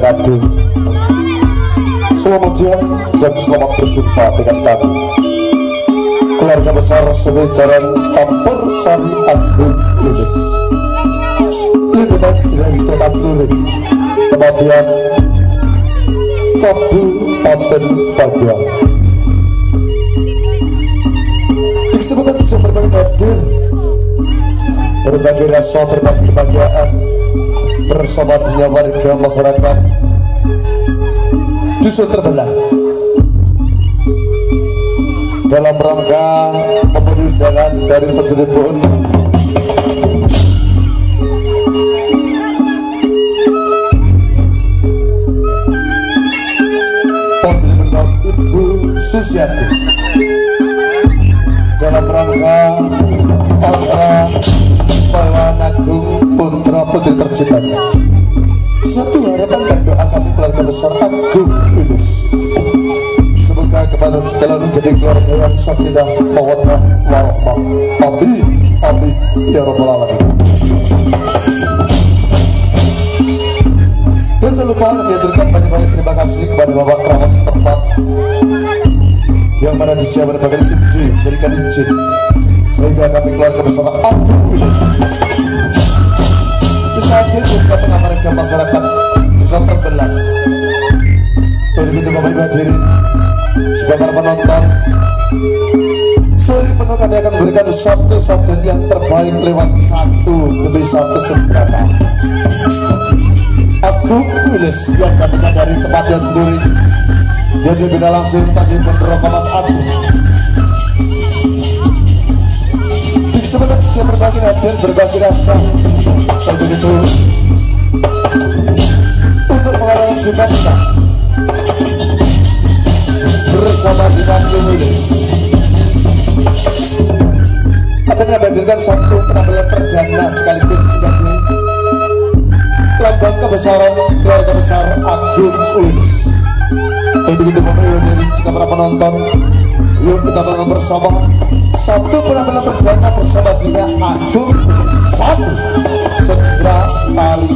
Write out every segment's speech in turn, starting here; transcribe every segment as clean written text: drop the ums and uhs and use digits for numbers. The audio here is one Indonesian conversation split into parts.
Ngadu. Selamat siang dan selamat berjumpa dengan kami keluarga besar Sejaran Campur Sari Agung Lubis. Liputan dari Kota Celuring, kemudian Kabupaten Padang. Di kesempatan bisa berbagi hadir, berbagi rasa, berbagi kebahagiaan bersama dunia warga masyarakat Dusun Terbelah dalam rangka memenuhi undangan dari penjudi pun penjudi bendang Ibu Susiati dalam rangka Putra Pahlawan Agung Putra Putri tercintanya. Satu harapan dan doa kami keluarga besar Agung Lubis, semoga kepada segala menjadi keluarga yang sakinah mawaddah warahmah. Amin amin ya rabbal alamin. Dan tak lupa kami aturkan banyak-banyak terima kasih kepada Bapak Keramat setempat yang mana di siapa berbagai sini berikan izin sehingga kami keluarga bersama Agung Lubis bisa hadir di tengah mereka masyarakat Dusun Terbelah. Begitu Bapak Ibu hadirin, juga para penonton, sore penuh kami akan memberikan satu sajian yang terbaik lewat satu demi satu seberapa Agung Lubis yang datangnya dari tempat yang Celuring yang dibina langsung Panji Pondoroka Mas Agung. Di kesempatan siap berbagi hadir berbagi rasa begitu untuk mengarang juga kita bersama dengan Lubis akan menghadirkan satu penampilan perdana sekaligus menjadi lambang kebesaran keluarga besar Agung Lubis. Begitu Bapak Ibu dari jika para penonton, yuk kita tonton bersama satu penampilan perdana bersama dengan Agung Lubis. Satu segera kali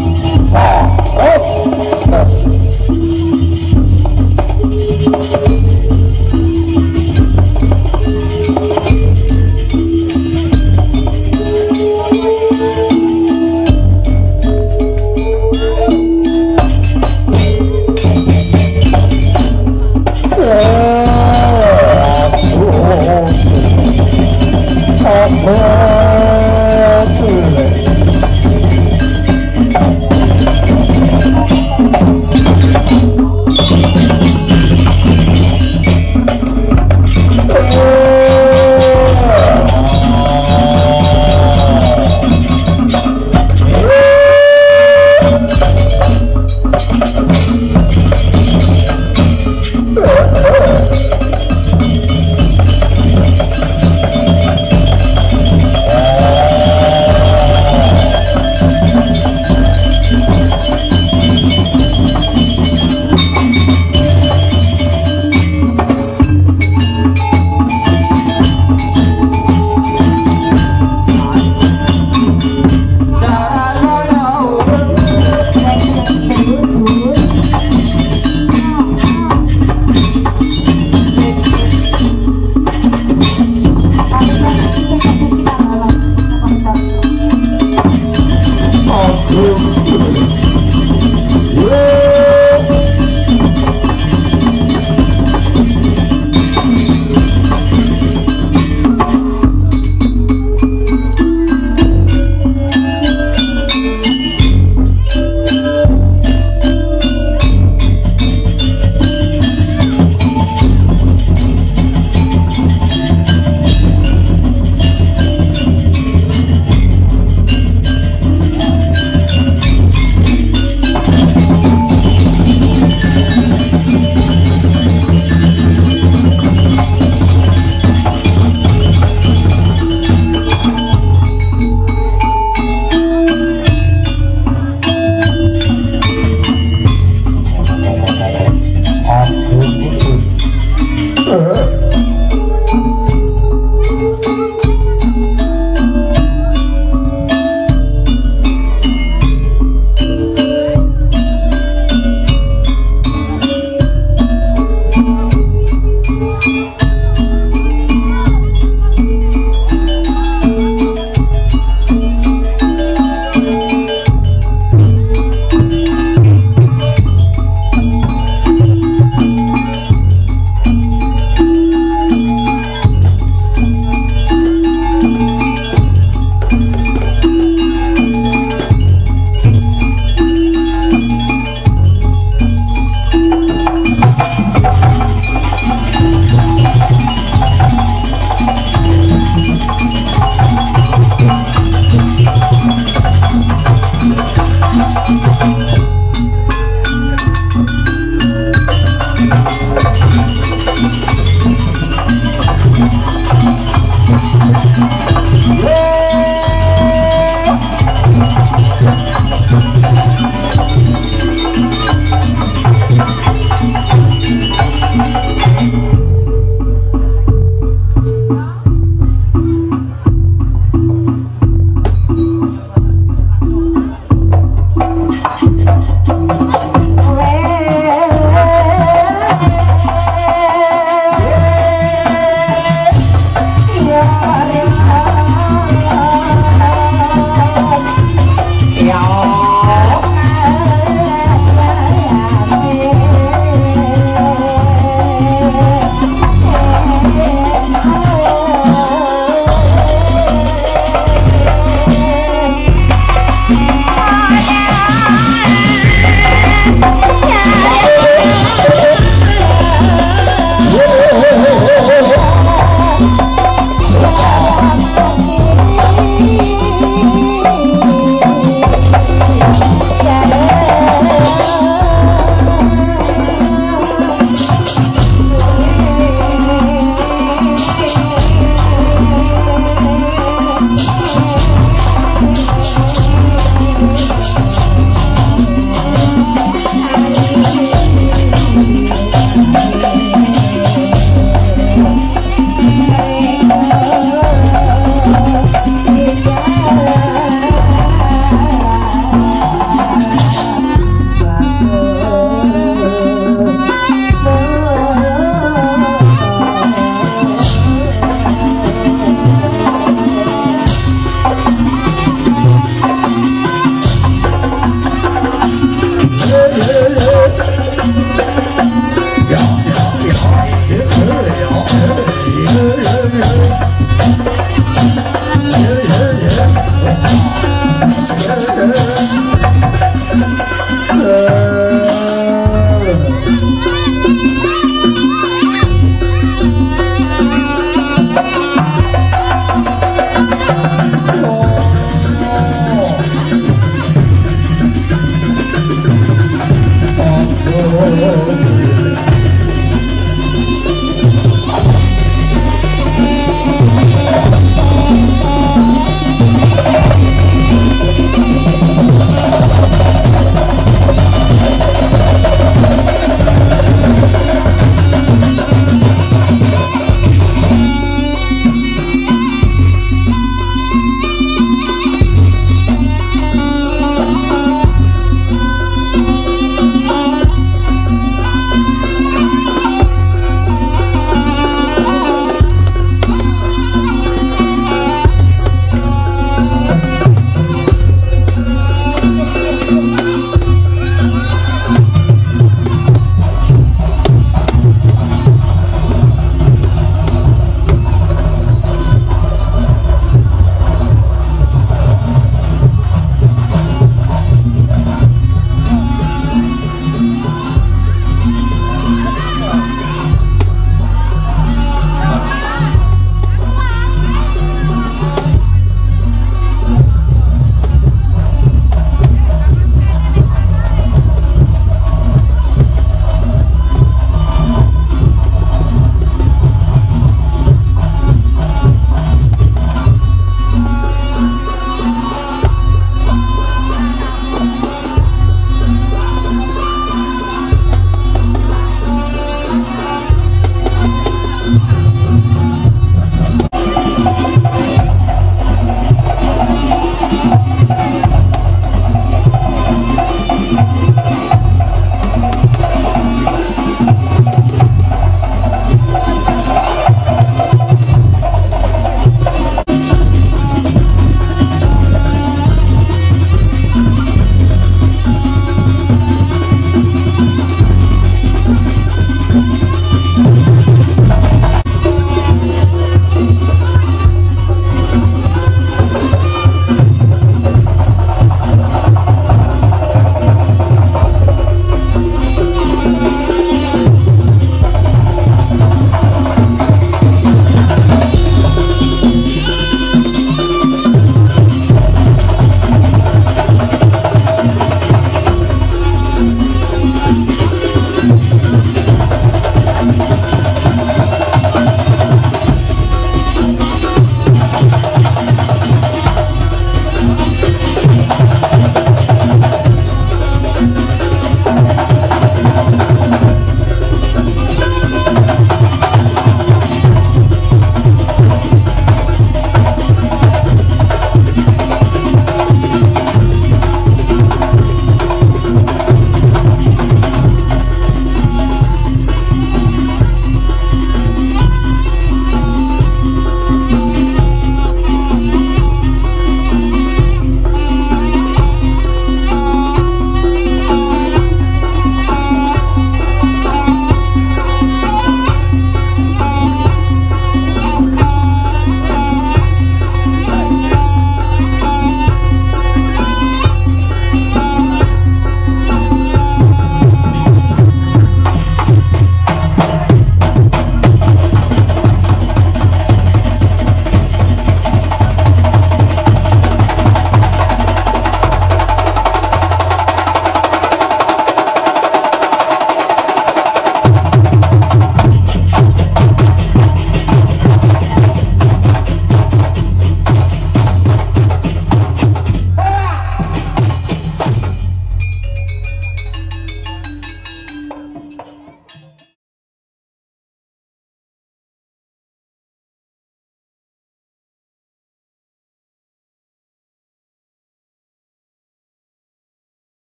Agung